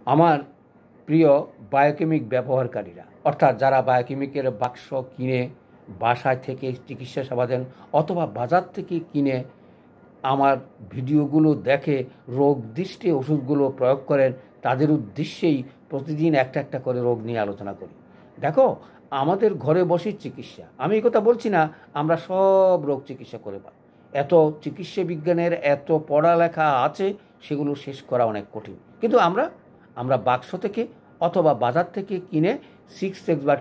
আমার প্রিয় বায়োকেমিক ব্যবহারকারীরা, অর্থাৎ যারা বায়োকেমিকের বাক্স কিনে বাসায় থেকে চিকিৎসা সেবা দেন অথবা বাজার থেকে কিনে আমার ভিডিওগুলো দেখে রোগ দৃষ্টে ওষুধগুলো প্রয়োগ করেন, তাদের উদ্দেশ্যেই প্রতিদিন একটা একটা করে রোগ নিয়ে আলোচনা করি। দেখো, আমাদের ঘরে বসে চিকিৎসা, আমি এই কথা বলছি না আমরা সব রোগ চিকিৎসা করে পাই। এত চিকিৎসা বিজ্ঞানের এত পড়ালেখা আছে, সেগুলো শেষ করা অনেক কঠিন। কিন্তু আমরা বাক্স থেকে অথবা বাজার থেকে কিনে 6x বা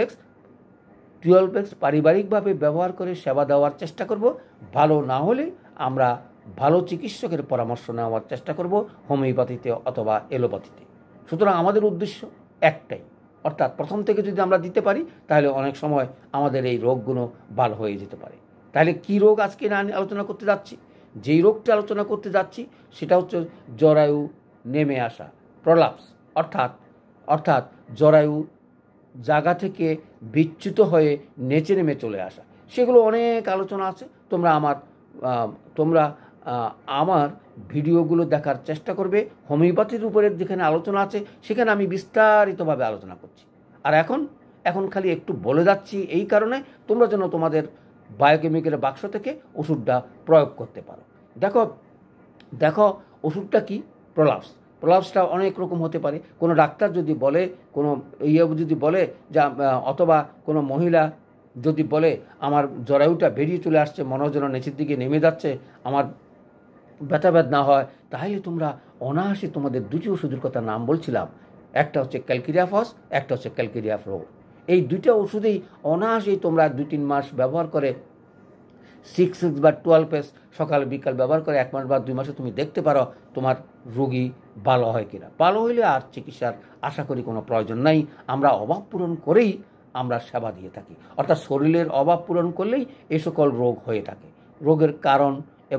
12x পারিবারিকভাবে ব্যবহার করে সেবা দেওয়ার চেষ্টা করব। ভালো না হলে আমরা ভালো চিকিৎসকের পরামর্শ নেওয়ার চেষ্টা করব, হোমিওপ্যাথিতে অথবা এলোপ্যাথিতে। সুতরাং আমাদের উদ্দেশ্য একটাই, অর্থাৎ প্রথম থেকে যদি আমরা দিতে পারি তাহলে অনেক সময় আমাদের এই রোগগুলো ভালো হয়ে যেতে পারে। তাহলে কি রোগ আজকে আলোচনা করতে যাচ্ছি? যেই রোগটা আলোচনা করতে যাচ্ছি সেটা হচ্ছে জরায়ু নেমে আসা, প্রলাপস, অর্থাৎ জরায়ু জায়গা থেকে বিচ্যুত হয়ে নেচে নেমে চলে আসা। সেগুলো অনেক আলোচনা আছে। তোমরা আমার ভিডিওগুলো দেখার চেষ্টা করবে। হোমিওপ্যাথির উপরে যেখানে আলোচনা আছে সেখানে আমি বিস্তারিতভাবে আলোচনা করছি। আর এখন খালি একটু বলে যাচ্ছি এই কারণে তোমরা যেন তোমাদের বায়োকেমিক্যাল বাক্স থেকে ওষুধটা প্রয়োগ করতে পারো। দেখো ওষুধটা কি? প্রলাপসটা অনেক রকম হতে পারে। কোনো ডাক্তার যদি বলে, কোনো যদি বলে যে, অথবা কোনো মহিলা যদি বলে আমার জরায়ুটা বেরিয়ে চলে আসছে, মনে হয় যেন নিচের দিকে নেমে যাচ্ছে, আমার ব্যথা না হয়, তাহলে তোমরা অনায়াসে তোমাদের দুটি ওষুধের কথা নাম বলছিলাম, একটা হচ্ছে ক্যালকেরিয়া ফস, একটা হচ্ছে ক্যালকেরিয়া ফ্লো। এই দুইটা ওষুধেই অনায়াসেই তোমরা 2-3 মাস ব্যবহার করে 6x বা 12x সকাল বিকাল ব্যবহার করে 1 মাস বা 2 মাসে তুমি দেখতে পারো তোমার রোগী ভালো হয় কিনা। ভালো হইলে আর চিকিৎসার আশা করি কোনো প্রয়োজন নাই। আমরা অভাব পূরণ করেই আমরা সেবা দিয়ে থাকি, অর্থাৎ শরীরের অভাব পূরণ করলেই এই সকল রোগ হয়ে থাকে। রোগের কারণ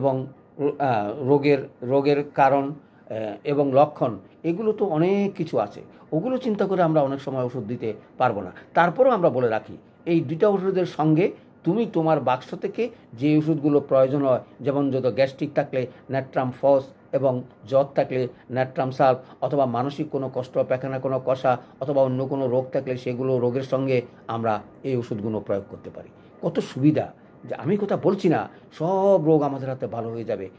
এবং লক্ষণ এগুলো তো অনেক কিছু আছে, ওগুলো চিন্তা করে আমরা অনেক সময় ওষুধ দিতে পারবো না। তারপরেও আমরা বলে রাখি এই দুইটা ওষুধের সঙ্গে তুমি তোমার বাক্স থেকে যে ওষুধগুলো প্রয়োজন হয়, যেমন যত গ্যাস্ট্রিক থাকলে ন্যাট্রাম ফস, এবং জ্বর থাকলে ন্যাট্রাম সাল্প, অথবা মানসিক কোনো কষ্ট, পায়খানা কোনো কষা, অথবা অন্য কোনো রোগ থাকলে সেগুলো রোগের সঙ্গে আমরা এই ওষুধগুলো প্রয়োগ করতে পারি। কত সুবিধা! যে আমি কথা বলছি না সব রোগ আমাদের হাতে ভালো হয়ে যাবে,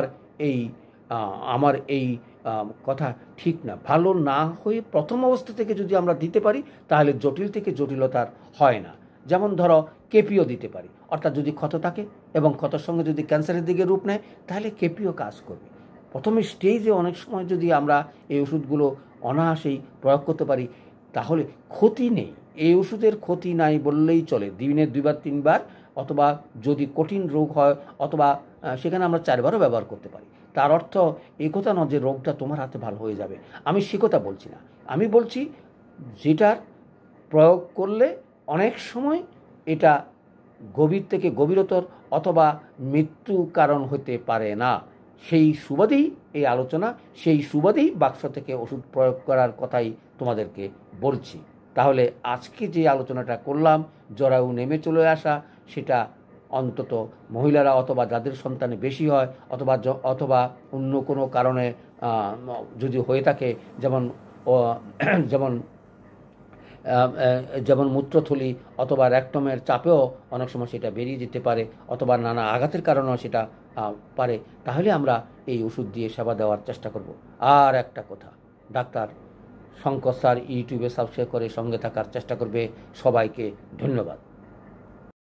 আমার এই কথা ঠিক না। ভালো না হয়ে প্রথম অবস্থা থেকে যদি আমরা দিতে পারি তাহলে জটিল থেকে জটিলতার হয় না। যেমন ধরো কেপিও দিতে পারি, অর্থাৎ যদি ক্ষত থাকে এবং ক্ষতর সঙ্গে যদি ক্যান্সারের দিকে রূপ নেয় তাহলে কেপিও কাজ করবে। প্রথমে স্টেজে অনেক সময় যদি আমরা এই ওষুধগুলো অনায়াসেই প্রয়োগ করতে পারি তাহলে ক্ষতি নেই। এই ওষুধের ক্ষতি নাই বললেই চলে। দিনে 2-3 বার, অথবা যদি কঠিন রোগ হয় অথবা সেখানে আমরা 4 বারও ব্যবহার করতে পারি। তার অর্থ এই কথা নয় যে রোগটা তোমার হাতে ভালো হয়ে যাবে, আমি সে কথা বলছি না। আমি বলছি যেটার প্রয়োগ করলে অনেক সময় এটা গভীর থেকে গভীরতর অথবা মৃত্যু কারণ হতে পারে না। সেই সুবাদেই এই আলোচনা, সেই সুবাদেই বাক্স থেকে ওষুধ প্রয়োগ করার কথাই তোমাদেরকে বলছি। তাহলে আজকে যে আলোচনাটা করলাম জরায়ু নেমে চলে আসা, সেটা অন্তত মহিলারা অথবা যাদের সন্তানে বেশি হয় অথবা অন্য কোনো কারণে যদি হয়ে থাকে, যেমন মূত্রথলি অথবা রেকটমের চাপেও অনেক সময় সেটা বেরিয়ে যেতে পারে, অথবা নানা আঘাতের কারণেও সেটা পারে, তাহলে আমরা এই ওষুধ দিয়ে সেবা দেওয়ার চেষ্টা করব। আর একটা কথা, ডাক্তার শঙ্কর স্যার ইউটিউবে সাবস্ক্রাইব করে সঙ্গে থাকার চেষ্টা করবে। সবাইকে ধন্যবাদ।